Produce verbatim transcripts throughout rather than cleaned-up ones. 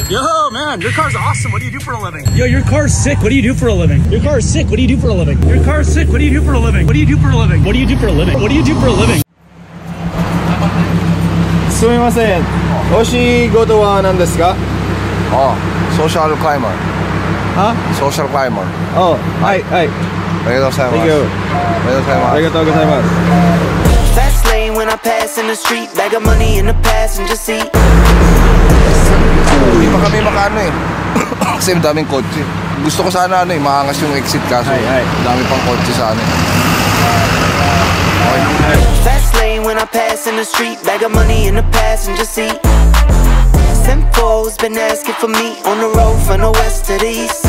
Yo, man, your car's awesome. What do you do for a living? Yo, your car's sick. What do you do for a living? Your car's sick. What do you do for a living? Your car's sick. What do you do for a living? What do you do for a living? What do you do for a living? What do you do for a living? Sumimasen. Oshi go to one and desu ka? Oh, social climber. Huh? Social climber. Oh, hi, hi. Arigatou gozaimasu. Thank you. Arigatou gozaimasu. Arigatou gozaimasu. Fast lane when I pass in the street, bag of money in the passenger seat. Hindi pa kami makaano eh. Kasi daming kotse. Gusto ko sana ano eh, maangas yung exit kaso. Ay, ay. Dami pang kotse sa ano eh. Okay. Fast lane when I pass in the street, bag of money in the passenger seat. Simcoe's been asking for me on the road from the west to the east.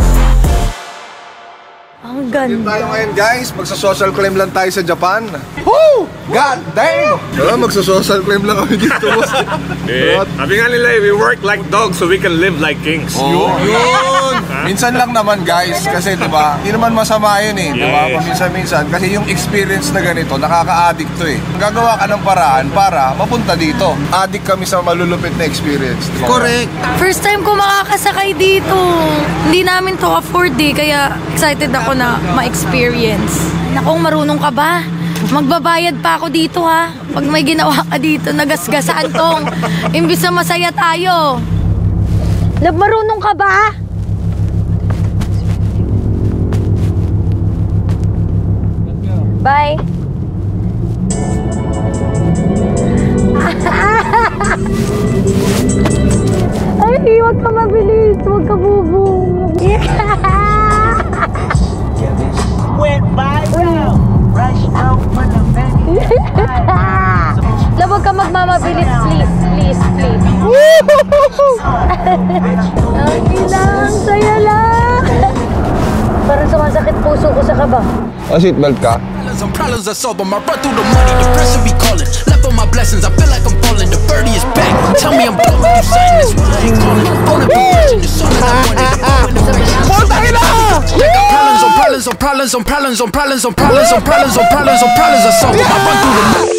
Ang Dito ganda. tayo ngayon guys, magsa-social climb lang tayo sa Japan. Woo! God damn! Diba, magsa-social climb lang kami dito. Eh, sabi nga nila, we work like dogs so we can live like kings. Oh, yun! Minsan lang naman guys, kasi diba, hindi naman masama yun eh. Diba, Yes. paminsan-minsan. Kasi yung experience na ganito, nakaka-addict to eh. Gagawa ka ng paraan para mapunta dito. Addict kami sa malulupit na experience. Diba? Correct! First time ko makakasakay dito. Hindi namin to afford eh, kaya excited ako na ma-experience. Nakong marunong ka ba? Magbabayad pa ako dito ha. Pag may ginawa ka dito, nagasgasaan tong. Imbis na masaya tayo. Love, marunong ka ba? Bye. Ay, huwag ka mabilis. Huwag ka bubong. Went viral. Rush out for the many. Love, huwag ka magmamabilis. Please, please, please. Ang lang, saya lang. Parang sumasakit puso ko sa kaba. Oh, seatbelt ka? Some problems I solve, I'ma run through the money. The pressure be calling. Left on my blessings, I feel like I'm falling. The birdie is back. Tell me I'm blowing through something. That's why I ain't calling. On the progression, as soon as I want it, I'm in the pressure. Problems on problems on problems on problems on problems on problems on problems on problems on problems I solve. I run through the money.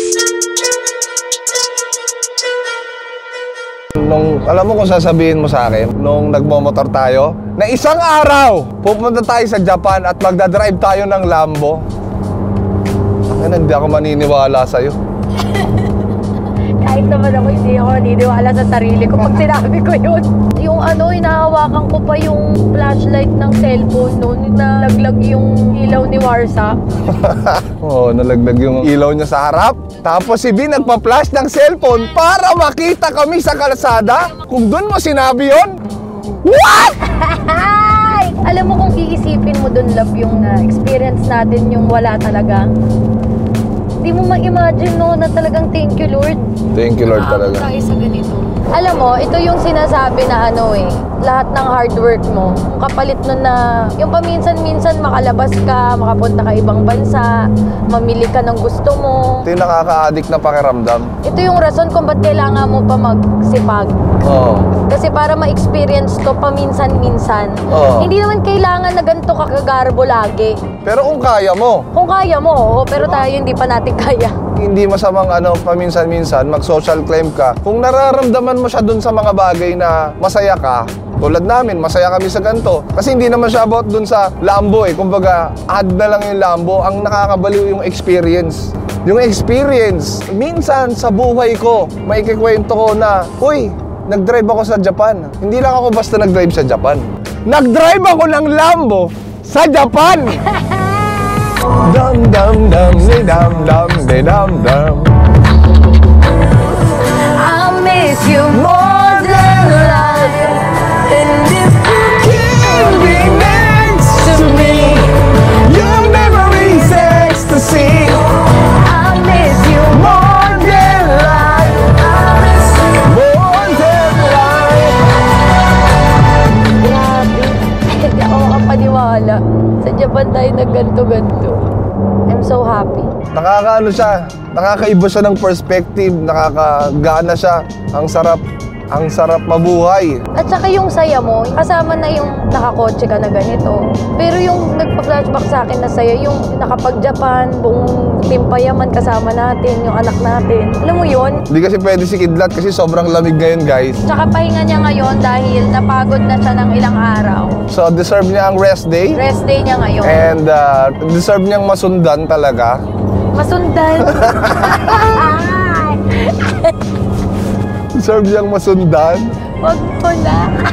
Nung, alam mo kung sasabihin mo sa akin, nung nagmomotor tayo, na isang araw, pupunta tayo sa Japan at magdadrive tayo ng Lambo. Ay, hindi ako maniniwala sa'yo. Kahit naman ako, hindi ako naniniwala sa sarili ko pag sinabi ko yun. Yung ano, hinahawakan ko pa yung flashlight ng cellphone noon, nalaglag yung ilaw ni Warsa. Oo, oh, nalaglag yung ilaw niya sa harap. Tapos si B nagpa-flash ng cellphone para makita kami sa kalsada. Kung doon mo sinabi yun, what? Alam mo kung iisipin mo dun, love, yung uh, experience natin yung wala talaga. Hindi mo ma-imagine, no, na talagang thank you, Lord. Thank you, Lord, talaga. Tayo sa ganito. Alam mo, ito yung sinasabi na ano eh, lahat ng hard work mo, kapalit nun na yung paminsan-minsan makalabas ka, makapunta ka ibang bansa, mamili ka ng gusto mo. Ito yung nakaka-addict na pakiramdam. Ito yung rason kung ba't kailangan mo pa magsipag. Oo. Kasi para ma-experience to paminsan-minsan. Oo. Hindi naman kailangan na ganito kakagarbo lagi. Pero kung kaya mo, Kung kaya mo, oo, pero tayo hindi pa natin kaya. hindi masamang ano, paminsan-minsan, mag-social claim ka. Kung nararamdaman mo siya dun sa mga bagay na masaya ka, tulad namin, masaya kami sa ganito. Kasi hindi naman siya about dun sa Lambo eh. Kumbaga, add na lang yung Lambo. Ang nakakabaliw yung experience. Yung experience, minsan sa buhay ko, may kikwento ko na, uy, nag-drive ako sa Japan. Hindi lang ako basta nag-drive sa Japan. Nag-drive ako ng Lambo sa Japan! Dum dum dum, di dum dum, di dum dum. I miss you more than life. And if you can't be next to me, your memory's ecstasy. I miss you More than life, I miss you more than life. Grabe. Hindi ako makapaniwala. Sa Japan tayo nagganto-ganto. I'm so happy. Nakakaano siya, nakakaiba siya ng perspective, nakakagana siya, ang sarap. Ang sarap mabuhay. At saka yung saya mo, kasama na yung nakakotse ka na ganito. Pero yung nagpa-flashback sa akin na saya, yung nakapag-Japan, buong team Payaman kasama natin, yung anak natin. Alam mo yun? Hindi kasi pwede si Kidlat kasi sobrang lamig ngayon, guys. Tsaka pahinga niya ngayon dahil napagod na siya ng ilang araw. So, deserve niya ang rest day. Rest day niya ngayon. And uh, deserve niyang masundan talaga. Masundan. Deserve niyang masundan. Wag mo na.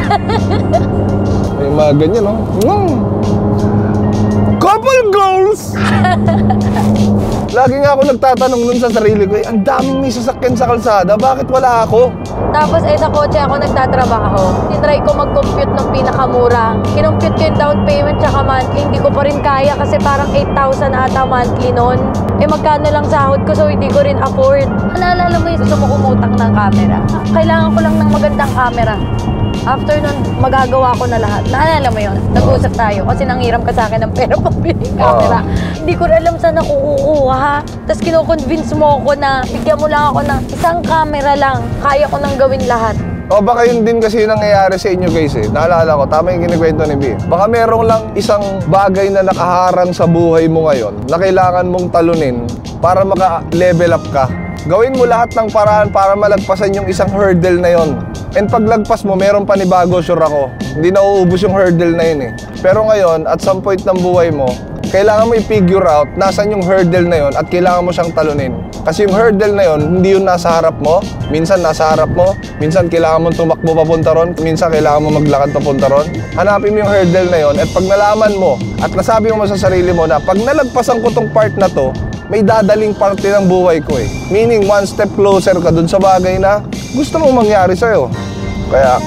May mga ganyan, no? Mm. Couple goals! Lagi nga ako nagtatanong nun sa sarili ko, eh, ang daming may sasakyan sa kalsada, bakit wala ako? Tapos eh sa kotse ako nagtatrabaho. Tinry ko mag-compute ng pinakamura. Kinompute ko yung down payment tsaka monthly. Hindi ko pa rin kaya kasi parang eight thousand ata monthly nun. Eh magkano lang sahod ko so hindi ko rin afford. Naalala mo yung gusto mo kumutang ng camera. Kailangan ko lang ng magandang camera. After nun, magagawa ko na lahat. Naalala mo yun? Nag-usap tayo kasi nanghiram ka sa akin ng pera pambili camera. Uh. Hindi ko rin alam saan ako kukuha. Tapos kino-convince mo ako na bigyan mo lang ako ng isang camera lang. Kaya ko nang gawin lahat. O baka yun din kasi yung nangyayari sa inyo guys eh. Naalala ko, tama yung kinikwento ni B. Baka merong lang isang bagay na nakaharang sa buhay mo ngayon na kailangan mong talunin para maka-level up ka. Gawin mo lahat ng paraan para malagpasan yung isang hurdle na yon. And paglagpas mo, meron panibago, sure ako. Hindi na uubos yung hurdle na yun eh. Pero ngayon, at some point ng buhay mo, kailangan mo i-figure out nasan yung hurdle na yon at kailangan mo siyang talunin. Kasi yung hurdle na yon, hindi yun nasa harap mo. Minsan nasa harap mo, minsan kailangan mo tumakbo papunta ron, minsan kailangan mo maglakad papunta ron. Hanapin mo yung hurdle na yon at pag nalaman mo at nasabi mo sa sarili mo na pag nalagpasan ko tong part na to, may dadaling parte ng buhay ko eh. Meaning, one step closer ka dun sa bagay na gusto mong mangyari sa'yo. Kaya,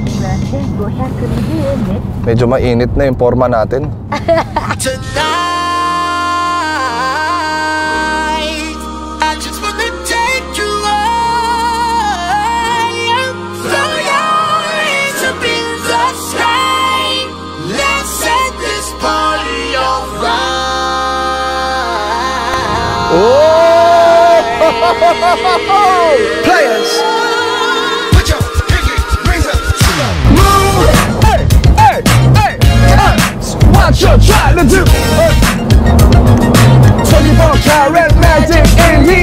medyo mainit na yung forma natin. Players, put your pinky rings up to the moon. Hey, hey, hey, hey. What you trying to do? twenty-four karat magic in the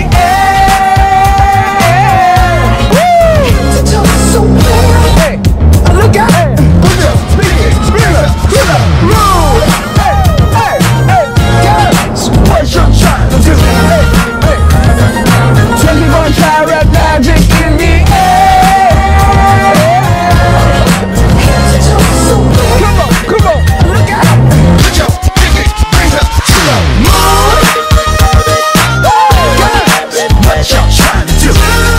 air. Woo! Hey, look out! Put your pinky rings up to the moon. Hey, hey, hey, girls, what you trying to do? Hey. twenty-one karat magic in the air. Come on, come on, look out. Put your pinky rings up to the moon. What y'all trying to do?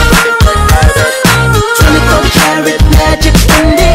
twenty-four karat magic in the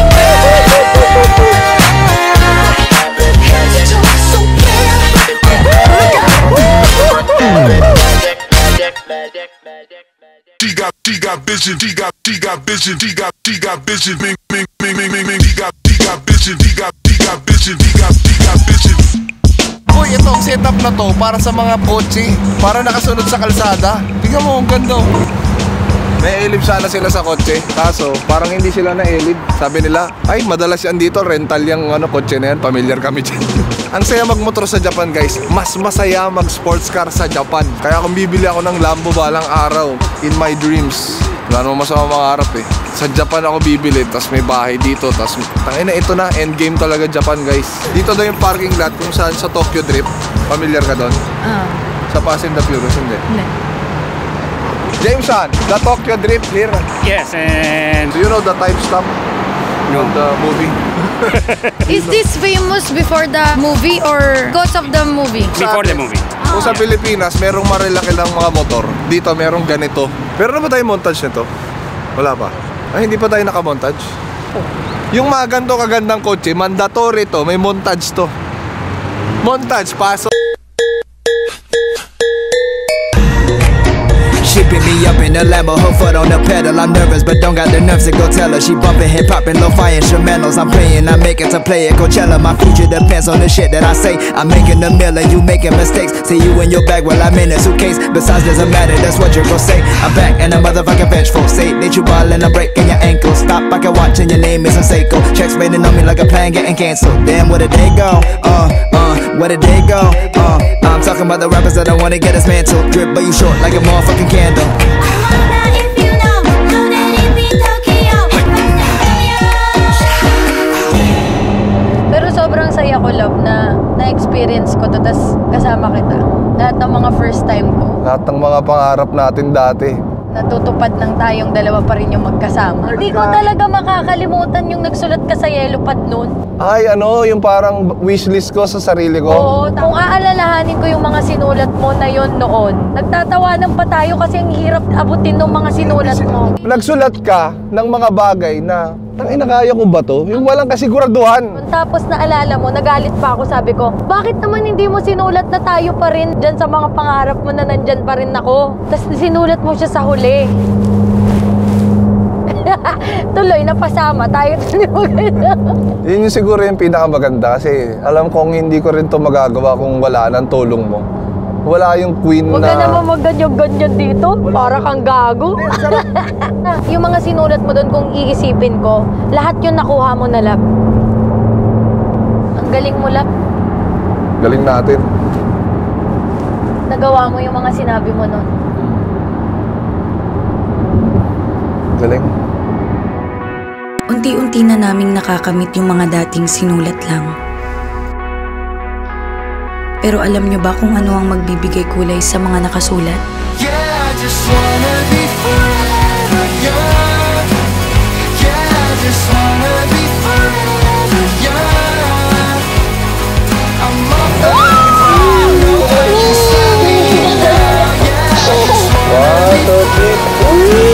She got, she got vision, she got, she got vision, she got, she got vision, ming, ming, ming, ming, ming, ming, she got, she got vision, she got, she got vision, she got, she got vision. Boy, itong setup na to para sa mga kotse, para nakasunod sa kalsada. Tingnan mo, ang ganda. May elib sana sila sa kotse, kaso parang hindi sila na-elib. Sabi nila, ay madalas yan dito, rental yung ano, kotse na yan, familiar kami dyan. Ang saya magmotor sa Japan guys, mas masaya mag-sports car sa Japan. Kaya kung bibili ako ng Lambo balang araw, in my dreams, wala naman masama mangarap eh. Sa Japan ako bibili, tas may bahay dito, tas tangina ito na, endgame talaga Japan guys. Dito daw yung parking lot kung saan sa Tokyo Drift, familiar ka doon? Ah. Sa Fast and the Furious, hindi? Hindi. Jameson, the Tokyo Drift here. Yes, and Do you know the timestamp No. of the movie? Is this famous before the movie or because of the movie? before the movie. Kung sa Pilipinas, merong marilaki ng mga motor. Dito, merong ganito. Pero na ba tayo montage nito? Wala pa. Ay, hindi pa tayo nakamontage. Yung mga ganito kagandang kotse, mandatory to. May montage to. Montage, paso. Shipping me up in a the Lambo, her foot on the pedal. I'm nervous, but don't got the nerves to go tell her. She bumping, hip popping, low fire instrumentals. I'm playing, I make it to play at Coachella. My future depends on the shit that I say. I'm making a million, you making mistakes. See you in your bag while I'm in a suitcase. Besides, doesn't matter, that's what you're gonna say. I'm back and a motherfucking vengeful. Say that you ballin', I'm breaking your ankle. Stop, I can watch and your name isn't Seiko. Checks waiting on me like a plan getting canceled. Damn, where did they go? Uh, uh, where did they go? Uh, I'm talking about the rappers that don't wanna get us mantled. Drip, but you short like a motherfucking candle. Pero sobrang saya ko, love, na na-experience ko to, tas kasama kita. Lahat ng mga first time ko. Lahat ng mga pangarap natin dati. Natutupad ng tayong dalawa pa rin yung magkasama. Hindi ko talaga makakalimutan yung nagsulat ka sa yellow pad noon. Ay, ano, yung parang wishlist ko sa sarili ko. Oo, kung aalalahanin ko yung mga sinulat mo na yon noon, nagtatawanan pa tayo kasi ang hirap abutin ng mga sinulat mo. Nagsulat ka ng mga bagay na, tangina, kaya ko ba to? Yung walang kasiguraduhan. Tapos naalala mo, nagalit pa ako, sabi ko, bakit naman hindi mo sinulat na tayo pa rin dyan sa mga pangarap mo na nandyan pa rin ako? Tapos sinulat mo siya sa huli. Tuloy, napasama tayo. Yun yung siguro yung pinakamaganda kasi alam kong hindi ko rin to magagawa kung wala ng tulong mo. Wala yung queen Huwag na... Huwag ka naman magganyan-ganyan dito. Para kang gago. Yung mga sinulat mo doon, kung iisipin ko, lahat yun nakuha mo na, lab. Ang galing mo, lab. Galing natin. Nagawa mo yung mga sinabi mo noon. Galing. Unti-unti na naming nakakamit yung mga dating sinulat lang. Pero alam nyo ba kung ano ang magbibigay kulay sa mga nakasulat? Yeah, I just wanna be forever young. Yeah, I just wanna be forever young. I'm up for nobody stop me now. Yeah, I just wanna be forever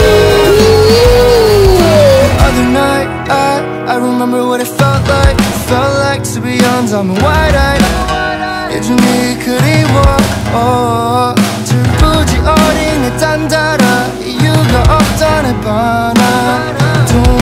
young. Other night, I, I remember what it felt like. It felt like to be young, I'm wide-eyed. 예전에 그리워 두부지 어린애 딴 달아 이유가 없던 해 봐나